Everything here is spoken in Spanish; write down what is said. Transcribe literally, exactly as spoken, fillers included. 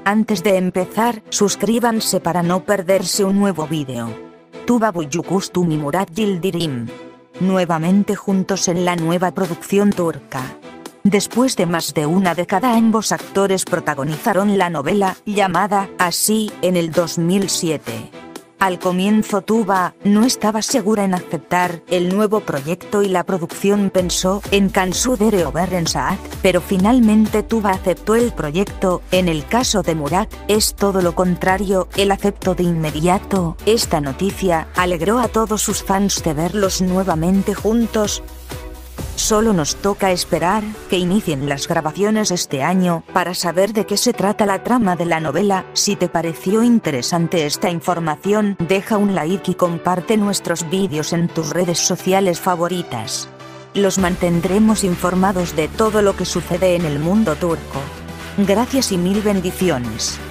Antes de empezar, suscríbanse para no perderse un nuevo vídeo. Tuba Büyüküstü y Murat Yıldırım. Nuevamente juntos en la nueva producción turca. Después de más de una década, ambos actores protagonizaron la novela, llamada así, en el dos mil siete. Al comienzo Tuba no estaba segura en aceptar el nuevo proyecto y la producción pensó en Cansu Dere Ömrüm Saat, pero finalmente Tuba aceptó el proyecto. En el caso de Murat, es todo lo contrario, él aceptó de inmediato. Esta noticia alegró a todos sus fans de verlos nuevamente juntos. Solo nos toca esperar que inicien las grabaciones este año para saber de qué se trata la trama de la novela. Si te pareció interesante esta información, deja un like y comparte nuestros vídeos en tus redes sociales favoritas. Los mantendremos informados de todo lo que sucede en el mundo turco. Gracias y mil bendiciones.